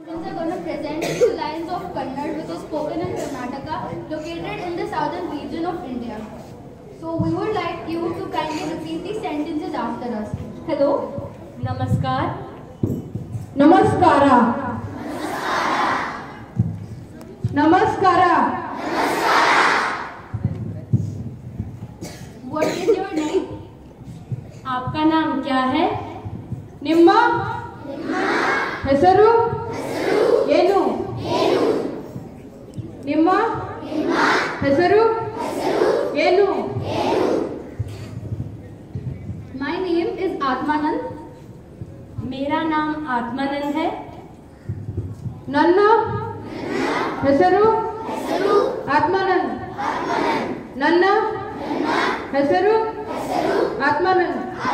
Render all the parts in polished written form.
Students are going to present two lines of Kannada which is spoken in Karnataka, located in the southern region of India. So we would like you to kindly repeat these sentences after us. Hello. Namaskar. Namaskara. Namaskara. What is your name? आपका नाम क्या है? ನಿಮ್ಮ ಹೆಸರು ಏನು? ನಿಮ್ಮ ಹೆಸರು ಏನು? My name is Atmanand. मेरा नाम आत्मानंद है. ನನ್ನ ಹೆಸರು ಆತ್ಮಾನಂದ್. ನನ್ನ ಹೆಸರು ಆತ್ಮಾನಂದ್.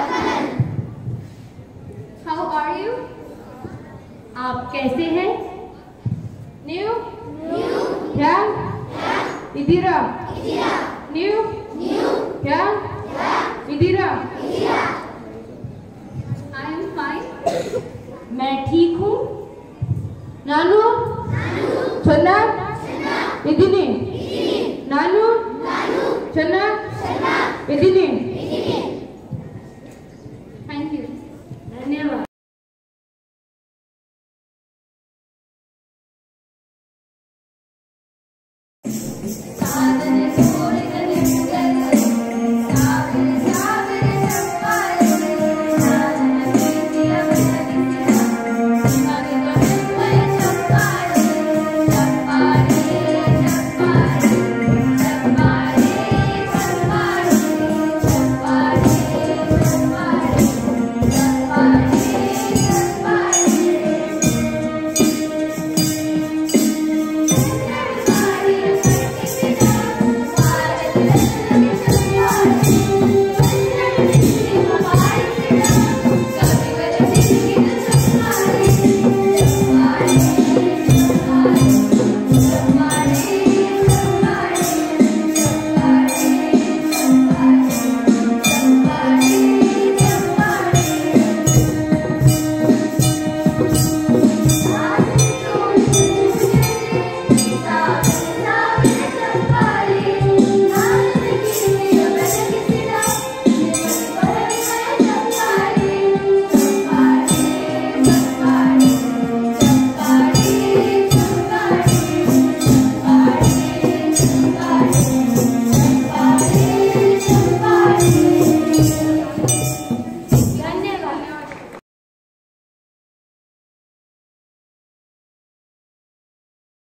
How are you? आप कैसे हैं? ನೀವು ಹ್ಯಾಂಗ್ ಇದ್ದೀರಾ? ನೀವು ಹ್ಯಾಂಗ್ ಇದ್ದೀರಾ? I am fine. मैं ठीक हूँ. ನಾನು ಚೆನ್ನಾಗಿ ಇದ್ದೀನಿ. ನಾನು ಚೆನ್ನಾಗಿ ಇದ್ದೀನಿ.